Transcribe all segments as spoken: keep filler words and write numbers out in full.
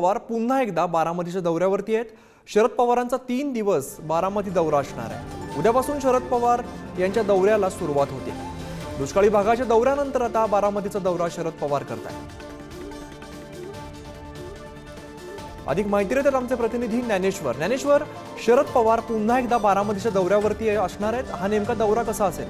पवार पुन्हा एकदा बारामतीच्या दौऱ्यावरती आहेत। शरद पवारांचा तीन दिवस बारामती दौरा असणार आहे। उद्यापासून शरद पवार यांच्या दौऱ्याला सुरुवात होते। दुष्काळी भागाच्या दौऱ्यानंतर आता बारामतीचा दौरा शरद पवार करतात। अधिक माहिती देतात आमचे प्रतिनिधी ज्ञानेश्वर। ज्ञानेश्वर, शरद पवार पुन्हा एकदा बारामतीच्या दौऱ्यावरती असणार आहेत। हा नेमका दौरा कसा असेल?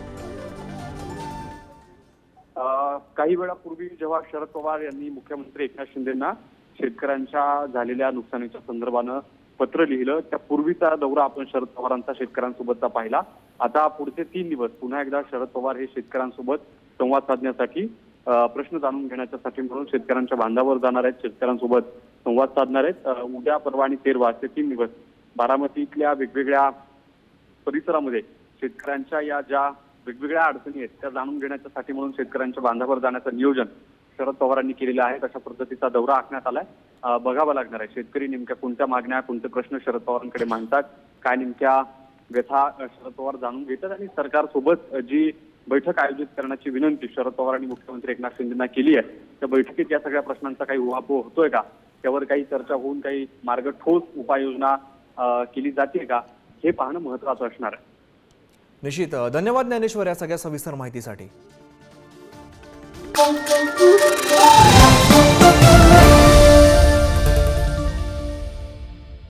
काही वेळापूर्वी जेव्हा शरद पवार यांनी मुख्यमंत्री एकनाथ शिंदेंना शेतकऱ्यांच्या झालेल्या नुकसानीच्या संदर्भानं पत्र लिहिलं, त्यापूर्वीचा दौरा आपण शरद पवारांचा शेतकऱ्यांसोबतचा पाहिला। आता पुढचे तीन दिवस पुन्हा एकदा शरद पवार हे शेतकऱ्यांसोबत संवाद साधण्यासाठी, प्रश्न जाणून घेण्यासाठी म्हणून शेतकऱ्यांच्या बांधावर जाणार आहेत, शेतकऱ्यांसोबत संवाद साधणार आहेत। उद्या, परवा आणि तेरवा असे तीन दिवस बारामतीतल्या वेगवेगळ्या परिसरामध्ये शेतकऱ्यांच्या या ज्या वेगवेगळ्या अडचणी आहेत त्या जाणून घेण्यासाठी म्हणून शेतकऱ्यांच्या बांधावर जाण्याचं नियोजन शरद पवारांनी केलेलं आहे। अशा पद्धतीचा दौरा आखण्यात आलाय। बघावं लागणार आहे शेतकरी नेमक्या कोणत्या मागण्या, कोणते प्रश्न शरद पवारांकडे मांडतात, काय नेमक्या व्यथा शरद पवार जाणून घेतात आणि सरकारसोबत जी बैठक आयोजित करण्याची विनंती शरद पवारांनी मुख्यमंत्री एकनाथ शिंदेंना केली आहे, त्या बैठकीत या सगळ्या प्रश्नांचा काही उहापोह होतोय का, त्यावर काही चर्चा होऊन काही मार्ग ठोस उपाययोजना केली जाते का, हे पाहणं महत्त्वाचं असणार आहे। निश्चित धन्यवाद ज्ञानेश्वर या सगळ्या सविस्तर माहितीसाठी।